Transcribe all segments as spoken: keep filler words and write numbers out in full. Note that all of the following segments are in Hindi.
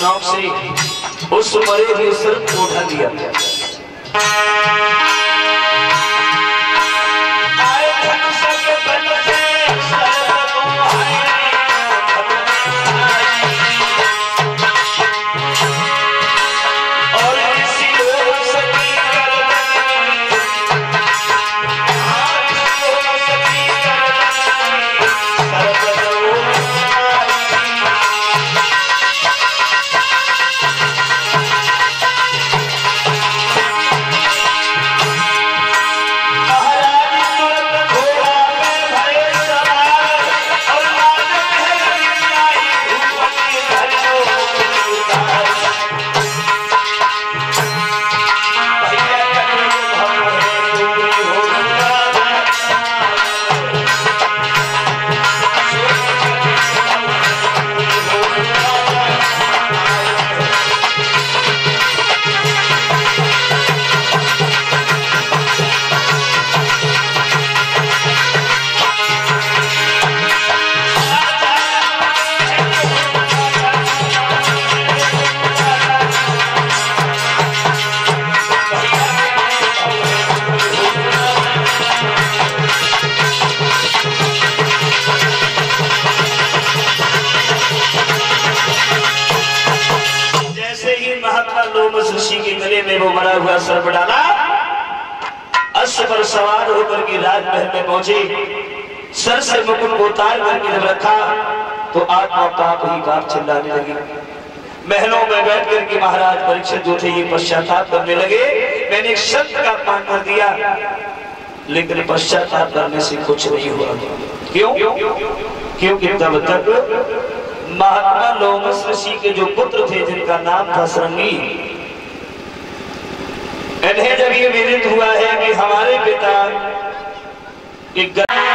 नौक से उस मरे हुए सर्प को उठा दिया। ऋषि के गले में वो मरा हुआ सर्प डाला, अश्व पर सवार होकर के राजमहल में पहुंचे। सर से मुकुट को उतार करके जब रखा तो आत्मा पाप ही पाप चिल्लाने लगी। महलों में बैठ करके महाराज परीक्षित जो थे ये पश्चाताप करने लगे, मैंने एक शब्द का अपमान कर दिया लेकिन पश्चाताप करने से कुछ नहीं हुआ। क्यों? क्योंकि तब तक महात्मा लोमस ऋषि के जो पुत्र थे जिनका नाम था श्रृंगी, इन्हें जब ये विदित हुआ है कि हमारे पिता एक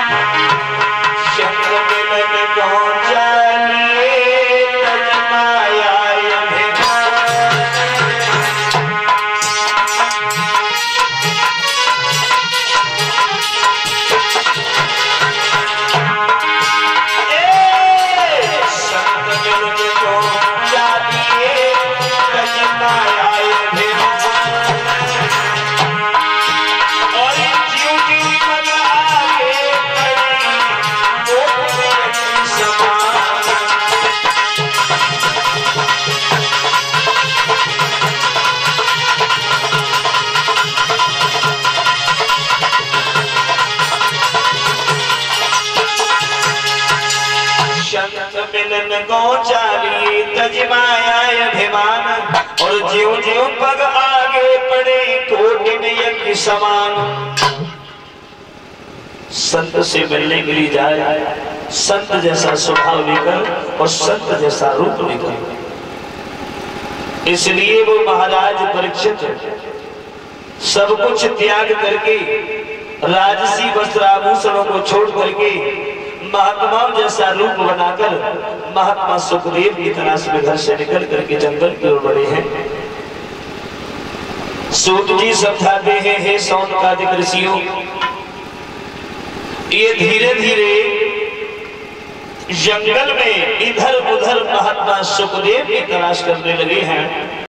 और जीव जीव पग आगे पड़े कोटि में यज्ञ समान। संत से मिलने के लिए जाए, संत जैसा स्वभाव लेकर और संत जैसा रूप लेकर। इसलिए वो महाराज परीक्षित सब कुछ त्याग करके राजसी वस्त्र आभूषणों को छोड़ करके महात्माओं जैसा रूप बनाकर महात्मा सुखदेव की तलाश में घर से निकल करके जंगल की ओर बढ़े हैं। सूत जी समझाते हैं, हे सौनकादिक ऋषियों, ये धीरे धीरे जंगल में इधर उधर महात्मा सुखदेव की तलाश करने लगे हैं।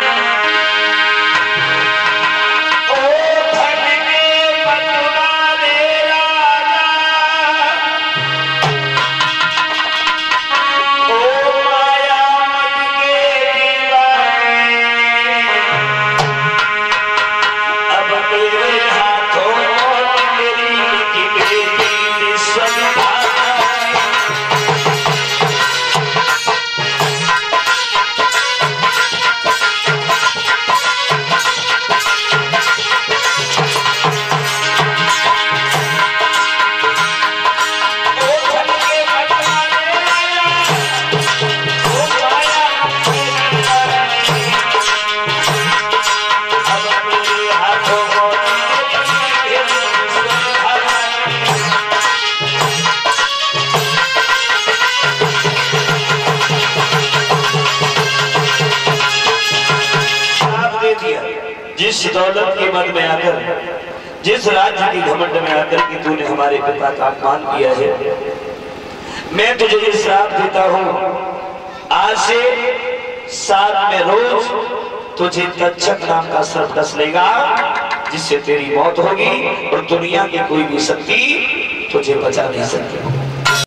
जिस दौलत के मन में आकर, जिस राज्य की घमंड में आकर कि तूने हमारे पिता का अपमान किया है, मैं तुझे श्राप देता हूं, आज से साथ में रोज तुझे तक्षक नाम का सर्प डस लेगा, जिससे तेरी मौत होगी और दुनिया की कोई भी शक्ति तुझे बचा नहीं सकती।